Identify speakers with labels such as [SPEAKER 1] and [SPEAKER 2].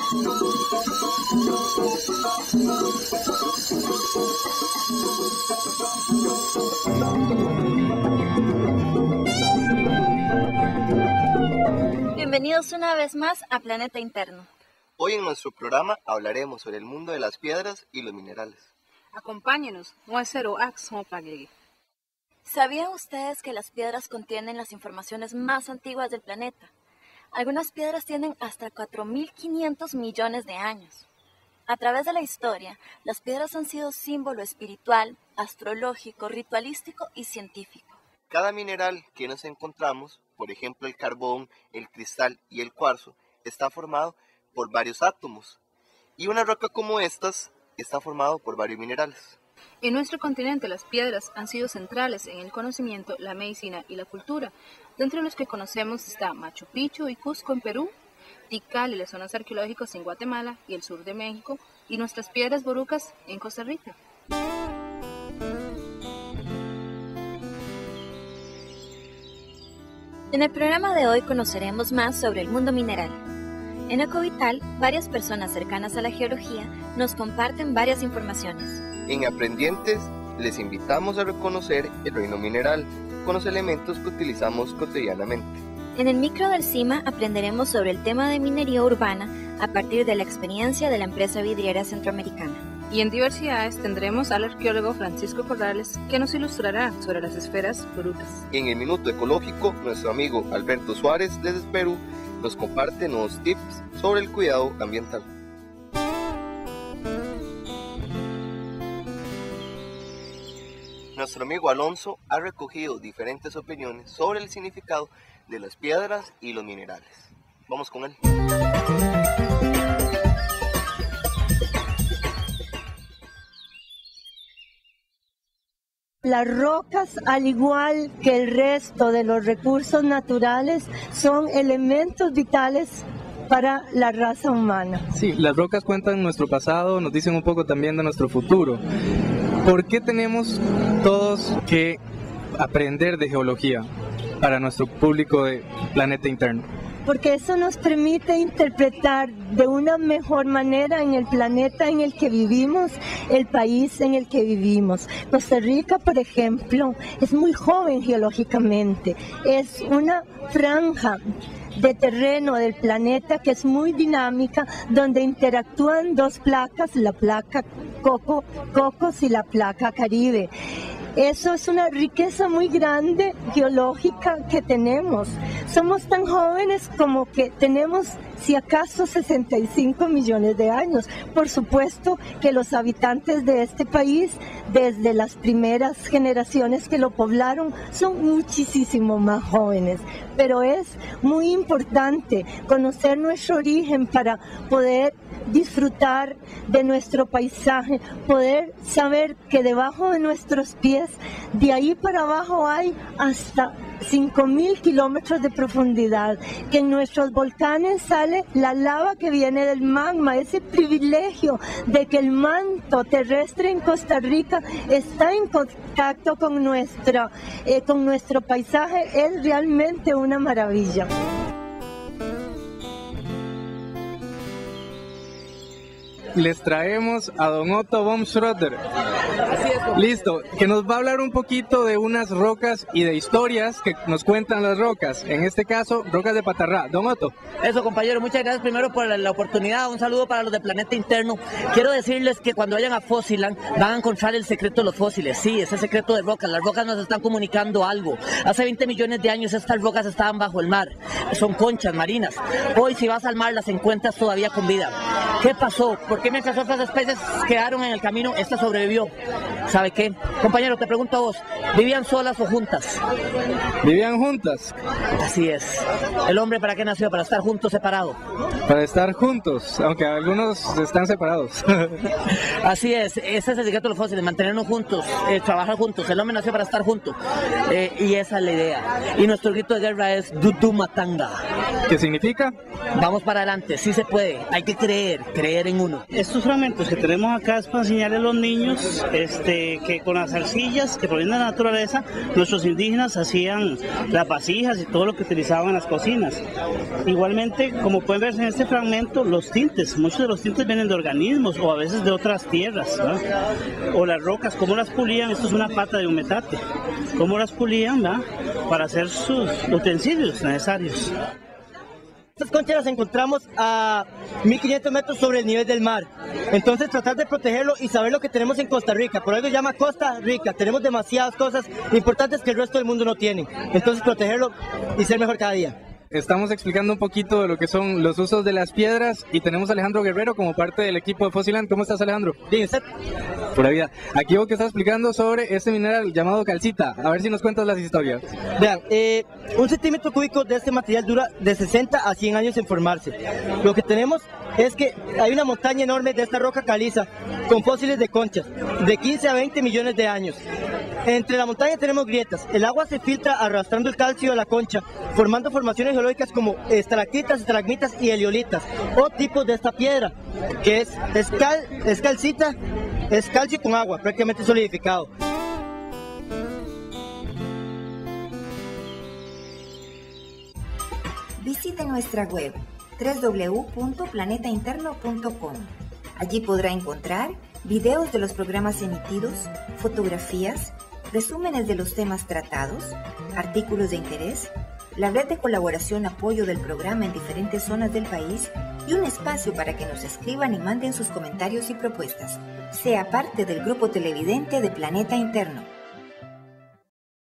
[SPEAKER 1] Bienvenidos una vez más a Planeta Interno.
[SPEAKER 2] Hoy en nuestro programa hablaremos sobre el mundo de las piedras y los minerales.
[SPEAKER 3] Acompáñenos,
[SPEAKER 1] ¿Sabían ustedes que las piedras contienen las informaciones más antiguas del planeta? Algunas piedras tienen hasta 4.500 millones de años. A través de la historia, las piedras han sido símbolo espiritual, astrológico, ritualístico y científico.
[SPEAKER 2] Cada mineral que nos encontramos, por ejemplo el carbón, el cristal y el cuarzo, está formado por varios átomos. Y una roca como estas está formado por varios minerales.
[SPEAKER 3] En nuestro continente las piedras han sido centrales en el conocimiento, la medicina y la cultura. Dentro de los que conocemos está Machu Picchu y Cusco en Perú, Tikal y las zonas arqueológicas en Guatemala y el sur de México, y nuestras piedras borucas en Costa Rica.
[SPEAKER 1] En el programa de hoy conoceremos más sobre el mundo mineral. En Ecovital, varias personas cercanas a la geología nos comparten varias informaciones.
[SPEAKER 2] En Aprendientes les invitamos a reconocer el reino mineral con los elementos que utilizamos cotidianamente.
[SPEAKER 1] En el micro del CIMA aprenderemos sobre el tema de minería urbana a partir de la experiencia de la empresa vidriera centroamericana.
[SPEAKER 3] Y en Diversidades tendremos al arqueólogo Francisco Corrales, que nos ilustrará sobre las esferas borucas.
[SPEAKER 2] En el Minuto Ecológico, nuestro amigo Alberto Suárez desde Perú nos comparte nuevos tips sobre el cuidado ambiental. Nuestro amigo Alonso ha recogido diferentes opiniones sobre el significado de las piedras y los minerales. Vamos con él.
[SPEAKER 4] Las rocas, al igual que el resto de los recursos naturales, son elementos vitales para la raza humana.
[SPEAKER 5] Sí, las rocas cuentan nuestro pasado, nos dicen un poco también de nuestro futuro. ¿Por qué tenemos todos que aprender de geología para nuestro público de Planeta Interno?
[SPEAKER 4] Porque eso nos permite interpretar de una mejor manera en el planeta en el que vivimos, el país en el que vivimos. Costa Rica, por ejemplo, es muy joven geológicamente, es una franja de terreno del planeta que es muy dinámica, donde interactúan dos placas, la placa Cocos y la placa Caribe. Eso es una riqueza muy grande geológica que tenemos. Somos tan jóvenes como que tenemos, si acaso, 65 millones de años. Por supuesto que los habitantes de este país, desde las primeras generaciones que lo poblaron, son muchísimo más jóvenes. Pero es muy importante conocer nuestro origen para poder disfrutar de nuestro paisaje, poder saber que debajo de nuestros pies, de ahí para abajo hay hasta 5.000 kilómetros de profundidad, que en nuestros volcanes sale la lava que viene del magma. Ese privilegio de que el manto terrestre en Costa Rica está en contacto con nuestro paisaje es realmente una maravilla.
[SPEAKER 5] Les traemos a don Otto von Schroeder. Listo, que nos va a hablar un poquito de unas rocas y de historias que nos cuentan las rocas. En este caso, rocas de Patarrá. Don Otto.
[SPEAKER 6] Eso, compañero, muchas gracias primero por la oportunidad. Un saludo para los de Planeta Interno. Quiero decirles que cuando vayan a Fosiland van a encontrar el secreto de los fósiles. Sí, ese secreto de rocas. Las rocas nos están comunicando algo. Hace 20 millones de años estas rocas estaban bajo el mar. Son conchas marinas. Hoy si vas al mar las encuentras todavía con vida. ¿Qué pasó? ¿Por qué mientras otras especies quedaron en el camino, esta sobrevivió? ¿Sabe qué? Compañero, te pregunto a vos, ¿vivían solas o juntas?
[SPEAKER 5] ¿Vivían juntas?
[SPEAKER 6] Así es. ¿El hombre para qué nació? ¿Para estar juntos, separado?
[SPEAKER 5] Para estar juntos, aunque algunos están separados.
[SPEAKER 6] Así es, ese es el secreto de los fósiles, mantenernos juntos, trabajar juntos. El hombre nació para estar juntos, y esa es la idea. Y nuestro grito de guerra es Dudu Matanga.
[SPEAKER 5] ¿Qué significa?
[SPEAKER 6] Vamos para adelante, sí se puede, hay que creer. creer en uno.
[SPEAKER 7] Estos fragmentos que tenemos acá es para enseñarle a los niños que con las arcillas que provienen de la naturaleza, nuestros indígenas hacían las vasijas y todo lo que utilizaban en las cocinas. Igualmente, como pueden ver en este fragmento, los tintes, muchos de los tintes vienen de organismos o a veces de otras tierras, ¿no? O las rocas, cómo las pulían. Esto es una pata de un metate, cómo las pulían, ¿no?, para hacer sus utensilios necesarios.
[SPEAKER 8] Estas conchas las encontramos a 1500 metros sobre el nivel del mar. Entonces tratar de protegerlo y saber lo que tenemos en Costa Rica. Por eso se llama Costa Rica. Tenemos demasiadas cosas importantes que el resto del mundo no tiene. Entonces protegerlo y ser mejor cada día.
[SPEAKER 5] Estamos explicando un poquito de lo que son los usos de las piedras y tenemos a Alejandro Guerrero como parte del equipo de Fosiland. ¿Cómo estás, Alejandro?
[SPEAKER 8] Bien, ¿usted?
[SPEAKER 5] Pura vida. Aquí vos que estás explicando sobre este mineral llamado calcita. A ver si nos cuentas las historias.
[SPEAKER 8] Vean, 1 centímetro cúbico de este material dura de 60 a 100 años en formarse. Lo que tenemos es que hay una montaña enorme de esta roca caliza con fósiles de conchas de 15 a 20 millones de años. Entre la montaña tenemos grietas. El agua se filtra arrastrando el calcio de la concha, formando formaciones geológicas como estalactitas, estalagmitas y heliolitas, o tipos de esta piedra, que es calcita, es calcio con agua, prácticamente solidificado.
[SPEAKER 9] Visite nuestra web www.planetainterno.com. Allí podrá encontrar videos de los programas emitidos, fotografías, resúmenes de los temas tratados, artículos de interés, la red de colaboración apoyo del programa en diferentes zonas del país y un espacio para que nos escriban y manden sus comentarios y propuestas. Sea parte del grupo televidente de Planeta Interno.